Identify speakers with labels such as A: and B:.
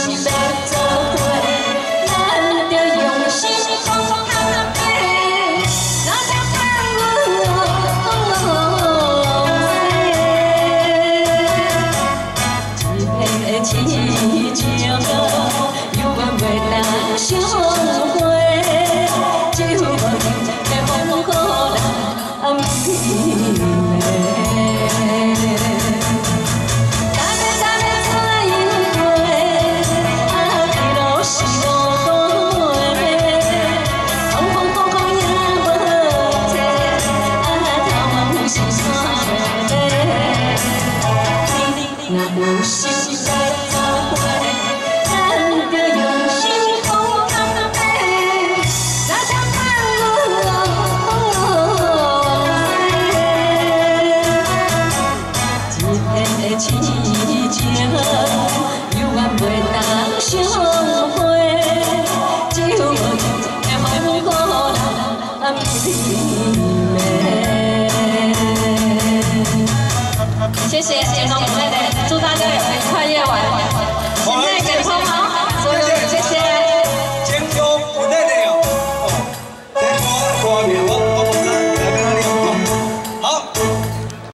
A: 要做伙，咱着用心放下底，咱才盼阮一片的痴情，永远袂当相会。只有我的风雨人迷恋。 若有心要做伙，咱着用心放下底，咱才盼阮一片的痴情，永远袂当相会。只有我的风雨人迷恋。谢谢，谢谢，祝大家有个愉快夜晚。现在给帮忙。